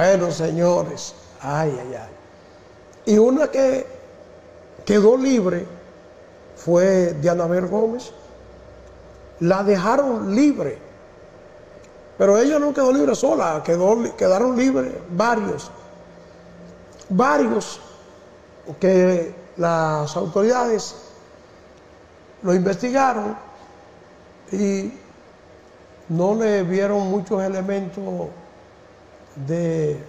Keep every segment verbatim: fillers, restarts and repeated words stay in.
Bueno, señores, ay, ay, ay. Y una que quedó libre fue Dianabel Gómez. La dejaron libre. Pero ella no quedó libre sola, quedó, quedaron libres varios. Varios que las autoridades lo investigaron y no le vieron muchos elementos de,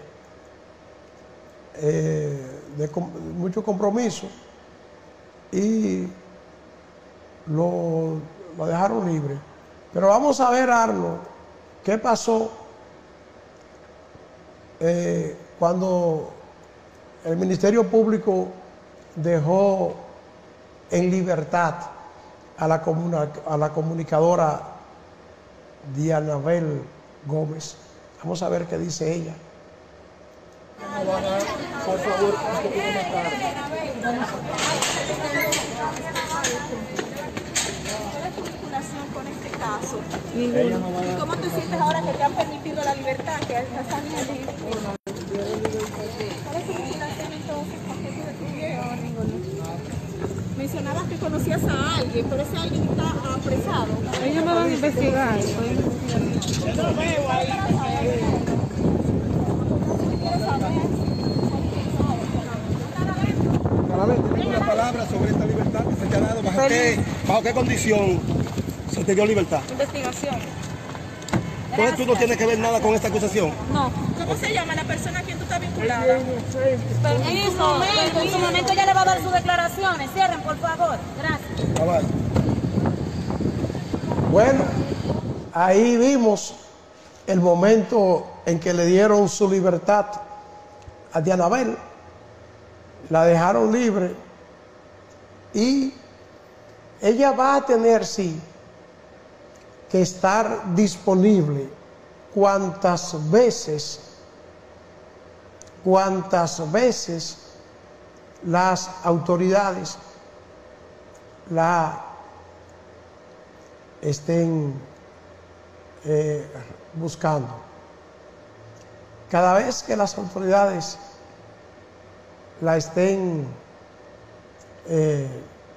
eh, de com mucho compromiso y lo, lo dejaron libre. Pero vamos a ver, Arnold, qué pasó eh, cuando el Ministerio Público dejó en libertad a la, a la comunicadora Dianabel Gómez. Vamos a ver qué dice ella. Por favor, un poquito más tarde. ¿Cuál es tu vinculación con este caso? ¿Y cómo te sientes ahora que te han permitido la libertad, que estás saliendo libre? ¿Cuál es tu vinculación entonces? ¿Por qué tú detuvieron? Mencionabas que conocías a alguien, pero ese alguien está apresado. Ellos me van a investigar. Yo lo veo ahí. Tengo una palabra sobre esta libertad que se te ha dado. ¿Bajo qué, bajo qué condición se te dio libertad? Investigación. Entonces tú no tienes que ver nada con esta acusación. No. ¿Cómo se llama la persona a quien tú estás vinculada? En su momento, en su momento ya le va a dar sus declaraciones. Cierren, por favor. Gracias. Ah, vale. Bueno, ahí vimos el momento en que le dieron su libertad a Dianabel. La dejaron libre y ella va a tener, sí, que estar disponible cuantas veces, cuantas veces las autoridades la estén eh, buscando. Cada vez que las autoridades la estén eh,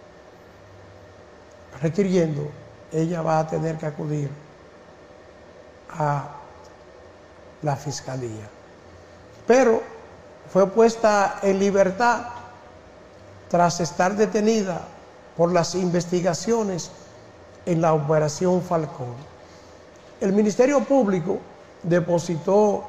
requiriendo, ella va a tener que acudir a la fiscalía. Pero fue puesta en libertad tras estar detenida por las investigaciones en la Operación Falcón. El Ministerio Público depositó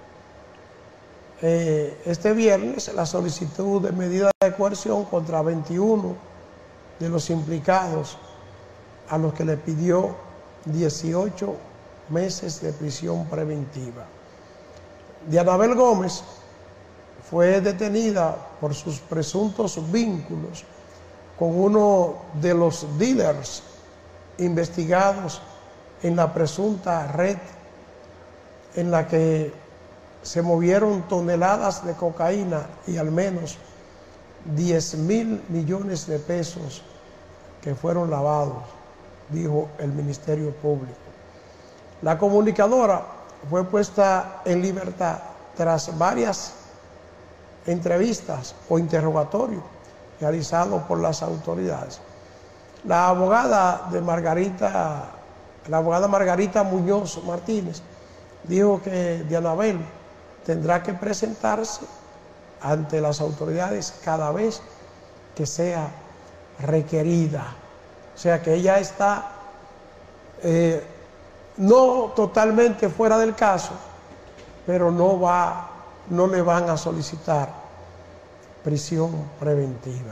Eh, este viernes la solicitud de medida de coerción contra veintiuno de los implicados, a los que le pidió dieciocho meses de prisión preventiva. Dianabel Gómez fue detenida por sus presuntos vínculos con uno de los dealers investigados en la presunta red en la que se movieron toneladas de cocaína y al menos diez mil millones de pesos que fueron lavados, dijo el Ministerio Público. La comunicadora fue puesta en libertad tras varias entrevistas o interrogatorios realizados por las autoridades. La abogada de Margarita, la abogada Margarita Muñoz Martínez, dijo que Dianabel tendrá que presentarse ante las autoridades cada vez que sea requerida. O sea que ella está eh, no totalmente fuera del caso, pero no, va, no le van a solicitar prisión preventiva.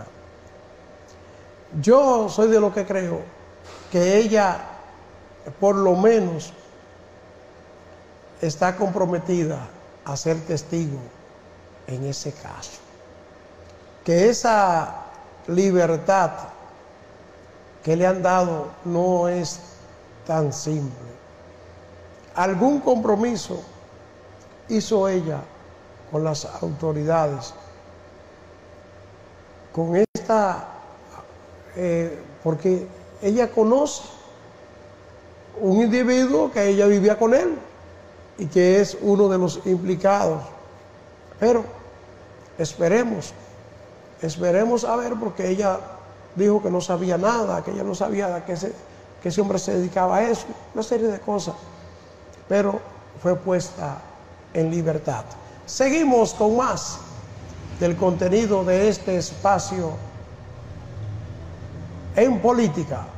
Yo soy de lo que creo que ella, por lo menos, está comprometida a ser testigo en ese caso. Que esa libertad que le han dado no es tan simple. Algún compromiso hizo ella con las autoridades, con esta, eh, porque ella conoce un individuo que ella vivía con él y que es uno de los implicados Pero esperemos, esperemos a ver, porque ella dijo que no sabía nada, que ella no sabía a qué, se, que ese hombre se dedicaba a eso, una serie de cosas, pero fue puesta en libertad. Seguimos con más del contenido de este espacio en política.